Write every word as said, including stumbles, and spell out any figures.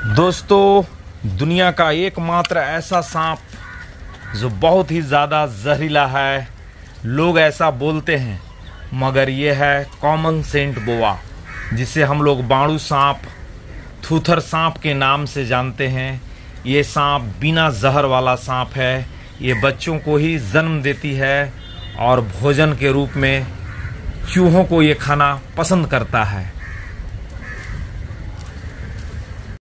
दोस्तों, दुनिया का एकमात्र ऐसा सांप जो बहुत ही ज़्यादा जहरीला है, लोग ऐसा बोलते हैं, मगर ये है कॉमन सेंट बोआ, जिसे हम लोग बाणु सांप, थूथर सांप के नाम से जानते हैं। ये सांप बिना जहर वाला सांप है। ये बच्चों को ही जन्म देती है और भोजन के रूप में चूहों को ये खाना पसंद करता है।